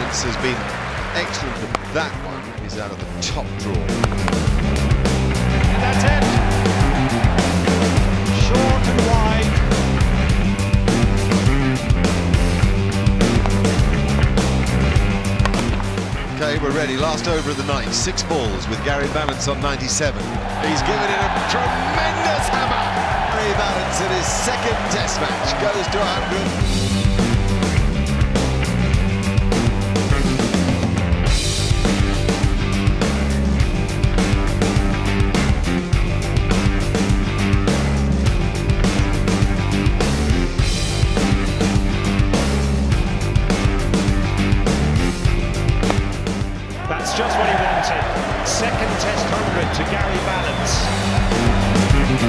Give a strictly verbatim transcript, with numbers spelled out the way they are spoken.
Ballance has been excellent, but that one is out of the top draw. And that's it. Short and wide. Okay, we're ready. Last over of the night. Six balls with Gary Ballance on ninety-seven. He's given it a tremendous hammer. Gary Ballance in his second Test match goes to one hundred. That's just what he wanted. Second Test hundred to Gary Ballance.